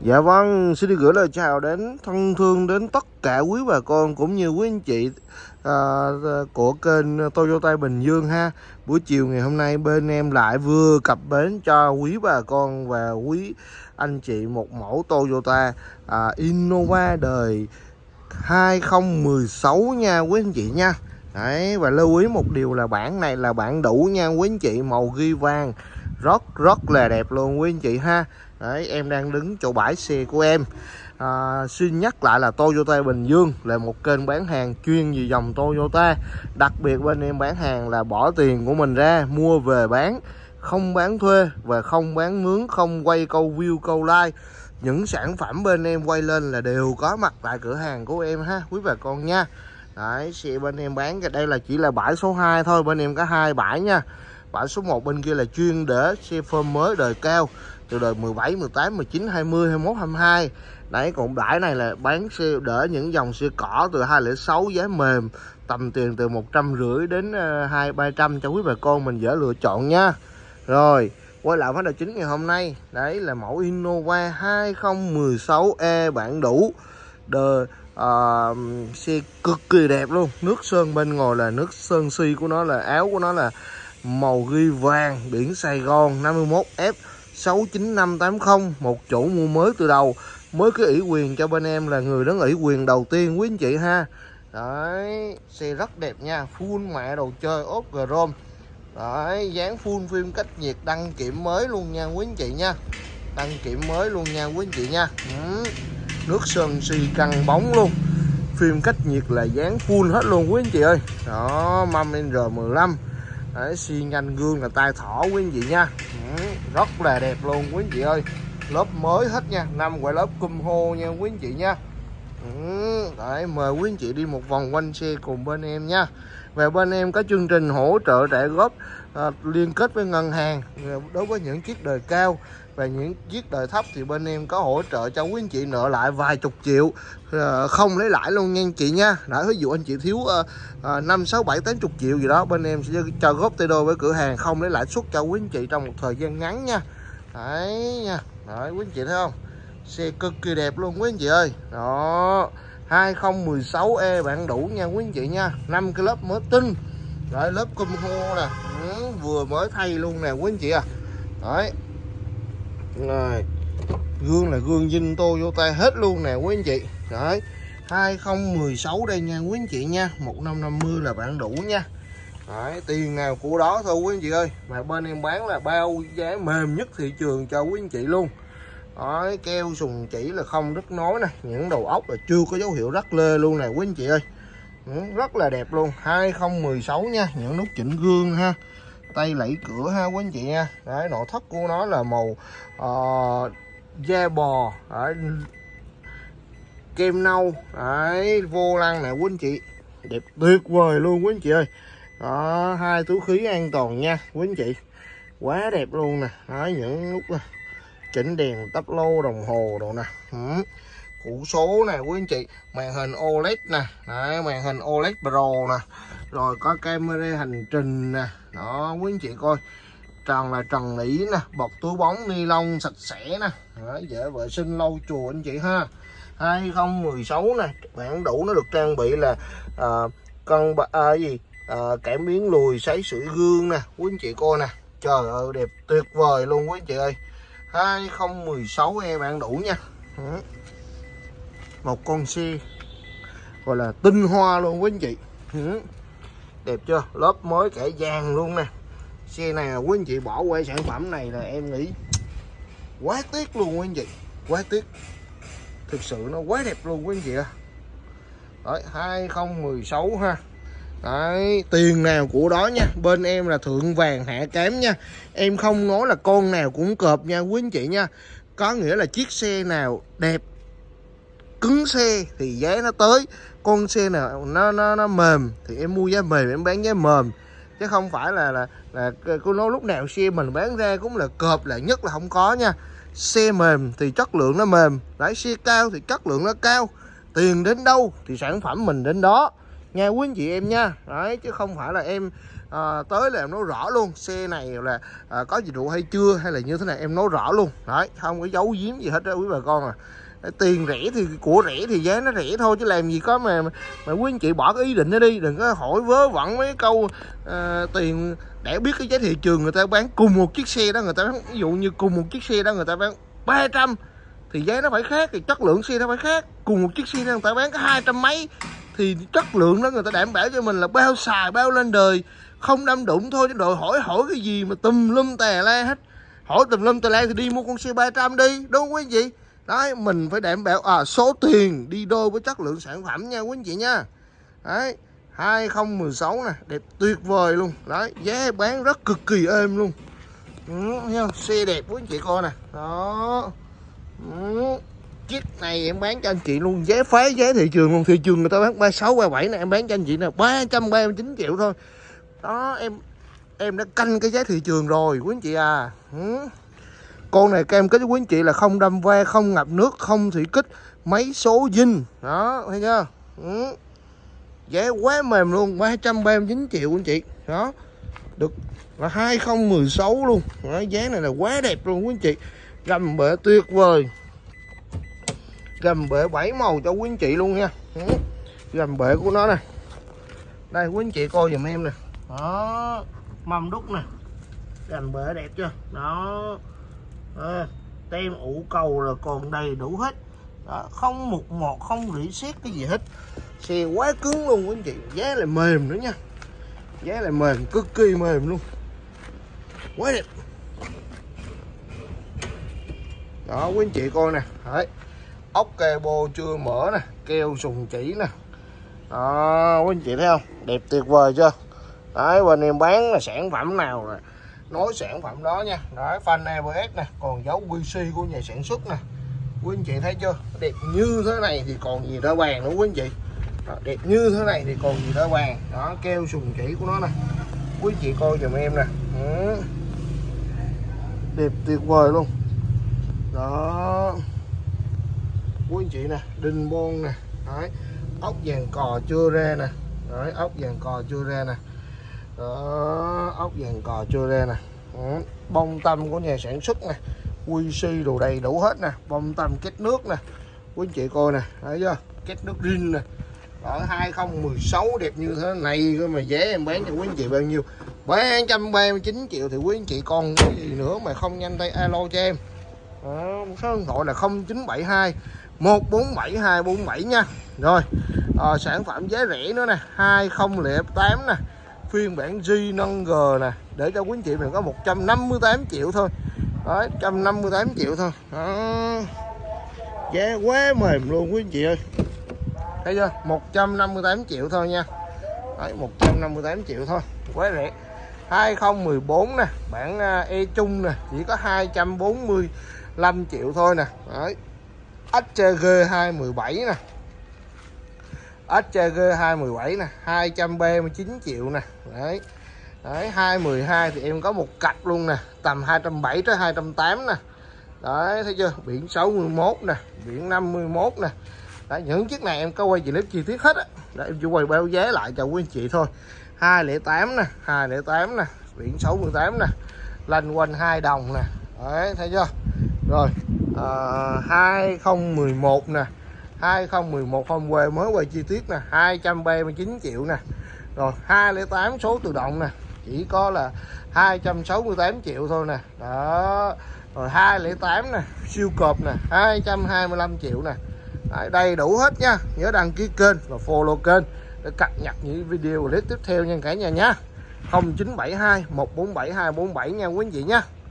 Dạ vâng, xin được gửi lời chào đến thân thương đến tất cả quý bà con cũng như quý anh chị của kênh Toyota Bình Dương ha. Buổi chiều ngày hôm nay bên em lại vừa cập bến cho quý bà con và quý anh chị một mẫu Toyota Innova đời 2016 nha quý anh chị nha. Đấy, và lưu ý một điều là bản này là bản đủ nha quý anh chị, màu ghi vàng rất là đẹp luôn quý anh chị ha. Đấy, em đang đứng chỗ bãi xe của em. Xin nhắc lại là Toyota Bình Dương là một kênh bán hàng chuyên về dòng Toyota. Đặc biệt bên em bán hàng là bỏ tiền của mình ra mua về bán, không bán thuê và không bán mướn, không quay câu view câu like. Những sản phẩm bên em quay lên là đều có mặt tại cửa hàng của em ha quý bà con nha. Đấy, xe bên em bán cái đây là chỉ là bãi số 2 thôi, bên em có 2 bãi nha. Bãi số 1 bên kia là chuyên để xe phơm mới đời cao từ đời 17, 18, 19, 20, 21, 22. Đấy, còn bãi này là bán xe đỡ những dòng xe cỏ từ 206 giá mềm, tầm tiền từ 150 đến 200-300 cho quý bà con mình dễ lựa chọn nha. Rồi, quay lại vấn đề chính ngày hôm nay. Đấy là mẫu Innova 2016E bản đủ. Xe cực kỳ đẹp luôn. Nước sơn bên ngoài là nước sơn si của nó, là áo của nó là màu ghi vàng, biển Sài Gòn 51F 69580, một chủ mua mới từ đầu, mới cái ủy quyền cho bên em là người đứng ủy quyền đầu tiên quý anh chị ha. Đấy, xe rất đẹp nha, full mẹ đồ chơi ốp chrome. Đấy, dán full phim cách nhiệt, đăng kiểm mới luôn nha quý anh chị nha, đăng kiểm mới luôn nha quý anh chị nha. Nước sơn xi căng bóng luôn, phim cách nhiệt là dán full hết luôn quý anh chị ơi. Đó, mâm R15. Đấy, xi nhanh, gương là tay thỏ quý anh chị nha. Rất là đẹp luôn quý anh chị ơi, lớp mới hết nha, 5 quả lớp cum hô nha quý anh chị nha. Đấy, mời quý anh chị đi một vòng quanh xe cùng bên em nha. Và bên em có chương trình hỗ trợ trả góp liên kết với ngân hàng đối với những chiếc đời cao, và những chiếc đời thấp thì bên em có hỗ trợ cho quý anh chị nợ lại vài chục triệu không lấy lãi luôn nha anh chị nha. Đã ví dụ anh chị thiếu 5, 6, 7, 80 triệu gì đó, bên em sẽ cho góp tay đôi với cửa hàng, không lấy lãi suất cho quý anh chị trong một thời gian ngắn nha. Đấy nha. Đấy, quý anh chị thấy không, xe cực kỳ đẹp luôn quý anh chị ơi. Đó, 2016E bản đủ nha quý anh chị nha, 5 cái lớp mới tinh. Đấy, lớp cum hô nè, vừa mới thay luôn nè quý anh chị à. Đấy, rồi, gương là gương zin Toyota hết luôn nè quý anh chị. Đấy, 2016 đây nha quý anh chị nha, 1550 là bản đủ nha. Đấy, tiền nào của đó thôi quý anh chị ơi, mà bên em bán là bao giá mềm nhất thị trường cho quý anh chị luôn. Đấy, keo sùng chỉ là không đứt nối nè, những đầu ốc là chưa có dấu hiệu rắc lê luôn nè quý anh chị ơi. Rất là đẹp luôn, 2016 nha, những nút chỉnh gương ha, tay lẫy cửa ha quý anh chị nha. Đấy, nội thất của nó là màu da bò, đấy, kem nâu. Đấy, vô lăng nè quý anh chị, đẹp tuyệt vời luôn quý anh chị ơi. Đó, 2 túi khí an toàn nha quý anh chị, quá đẹp luôn nè. Đấy, những nút chỉnh đèn tắp lô, đồng hồ đồ nè, cụ số nè quý anh chị, màn hình OLED nè. Đấy, màn hình OLED Pro nè, rồi có camera hành trình nè. Đó quý anh chị coi, trần là trần nỉ nè, bọc túi bóng ni lông sạch sẽ nè. Đấy, dễ vệ sinh lau chùi anh chị ha. 2016 nè, bản đủ nó được trang bị là cảm biến lùi, sấy sưởi gương nè quý anh chị coi nè. Trời ơi, đẹp tuyệt vời luôn quý anh chị ơi. 2016E bản đủ nha. Một con xe gọi là tinh hoa luôn quý anh chị. Đẹp chưa, lớp mới cả vàng luôn nè. Xe này là quý anh chị bỏ qua sản phẩm này là em nghĩ quá tiếc luôn quý anh chị, quá tiếc, thực sự nó quá đẹp luôn quý anh chị ạ. Đấy, 2016 ha. Đấy, tiền nào của đó nha, bên em là thượng vàng hạ cám nha. Em không nói là con nào cũng cọp nha quý anh chị nha, có nghĩa là chiếc xe nào đẹp cứng xe thì giá nó tới, con xe nào nó mềm thì em mua giá mềm, em bán giá mềm, chứ không phải là cô nói lúc nào xe mình bán ra cũng là cọp là nhất, là không có nha. Xe mềm thì chất lượng nó mềm, đấy, xe cao thì chất lượng nó cao, tiền đến đâu thì sản phẩm mình đến đó nha quý anh chị em nha. Đấy, chứ không phải là em tới là em nói rõ luôn xe này là có dịch vụ hay chưa, hay là như thế này em nói rõ luôn đấy, không có giấu giếm gì hết đó quý bà con à. Tiền rẻ thì của rẻ thì giá nó rẻ thôi, chứ làm gì có mà quý anh chị bỏ cái ý định đó đi, đừng có hỏi vớ vẩn mấy câu tiền. Để biết cái giá thị trường người ta bán cùng một chiếc xe đó, người ta bán ví dụ như cùng một chiếc xe đó người ta bán 300 thì giá nó phải khác, thì chất lượng xe nó phải khác. Cùng một chiếc xe đó người ta bán có 200 mấy thì chất lượng đó người ta đảm bảo cho mình là bao xài bao lên đời, không đâm đụng thôi, chứ đòi hỏi cái gì mà tùm lum tè le hết. Hỏi tùm lum tè le thì đi mua con xe 300 đi, đúng không quý anh chị? Đấy, mình phải đảm bảo số tiền đi đôi với chất lượng sản phẩm nha quý anh chị nha. Đấy, 2016 nè, đẹp tuyệt vời luôn. Đấy, giá bán rất cực kỳ êm luôn. Nha, xe đẹp quý anh chị coi nè. Đó. Chiếc này em bán cho anh chị luôn giá phá giá thị trường luôn. Thị trường người ta bán 36, 37 này, em bán cho anh chị là 339 triệu thôi. Đó, em đã canh cái giá thị trường rồi quý anh chị à. Con này cam kết với quý anh chị là không đâm va, không ngập nước, không thủy kích, máy số dinh. Đó, thấy chưa? Giá quá mềm luôn, 339 triệu anh chị. Đó, được là 2016 luôn. Đó, giá này là quá đẹp luôn quý anh chị. Gầm bệ tuyệt vời, gầm bệ 7 màu cho quý anh chị luôn nha. Gầm bệ của nó nè, đây quý anh chị coi giùm em nè. Đó, mâm đúc nè, gầm bệ đẹp chưa? Đó, tem ủ cầu là còn đầy đủ hết. Đó, không mục mọt, không rỉ sét cái gì hết. Xe quá cứng luôn quý anh chị, giá lại mềm nữa nha, giá lại mềm, cực kỳ mềm luôn, quá đẹp. Đó quý anh chị coi nè, đấy, ốc kê bô chưa mở nè, keo sùng chỉ nè. Đó quý anh chị thấy không, đẹp tuyệt vời chưa? Đấy, bên em bán là sản phẩm nào rồi nói sản phẩm đó nha. Đấy, phanh ABS nè, còn dấu QC của nhà sản xuất nè, quý anh chị thấy chưa? Đẹp như thế này thì còn gì đỡ bàn nữa quý anh chị. Đó, đẹp như thế này thì còn gì đỡ bàn. Đó, keo sùng chỉ của nó nè, quý anh chị coi giùm em nè. Đẹp tuyệt vời luôn. Đó quý anh chị nè, đinh bon nè. Đấy, ốc vàng cò chưa ra nè. Đấy, ốc vàng cò chưa ra nè. Đó, ốc vàng cò chưa ra nè. Bông tâm của nhà sản xuất nè, QC đồ đầy đủ hết nè. Bông tâm két nước nè, quý anh chị coi nè, thấy chưa? Két nước rin nè. Ở 2016 đẹp như thế này cơ mà giá em bán cho quý anh chị bao nhiêu? 339 triệu thì quý anh chị còn cái gì nữa mà không nhanh tay alo cho em. Đó, số điện thoại là 0972 147 247 nha. Rồi, sản phẩm giá rẻ nữa nè, 2008 nè, phiên bản G nâng G nè, để cho quý anh chị mình có 158 triệu thôi. Đấy, 158 triệu thôi. Đó, giá quá mềm luôn quý anh chị ơi, thấy chưa? 158 triệu thôi nha. Đấy, 158 triệu thôi, quá rẻ. 2014 nè, bản E Trung nè, chỉ có 245 triệu thôi nè. Đấy, HCG 217 nè, HCG 217 nè, 239 triệu nè. Đấy, đấy, 212 thì em có một cặp luôn nè, tầm 270 tới 280 nè. Đấy, thấy chưa? Biển 61 nè, biển 51 nè. Đấy, những chiếc này em có quay clip chi tiết hết á. Đấy, em chỉ quay báo giá lại cho quý anh chị thôi. 208 nè, 208 nè, biển 68 nè, lanh quanh 2 đồng nè. Đấy, thấy chưa? Rồi, 2011 nè, 2011 hôm qua mới quay chi tiết nè, 239 triệu nè. Rồi 208 số tự động nè, chỉ có là 268 triệu thôi nè. Đó. Rồi 208 nè, siêu cọp nè, 225 triệu nè. Đấy, đầy đủ hết nha. Nhớ đăng ký kênh và follow kênh để cập nhật những video clip tiếp theo nha cả nhà nha. 0972 147 247 nha quý anh chị nha.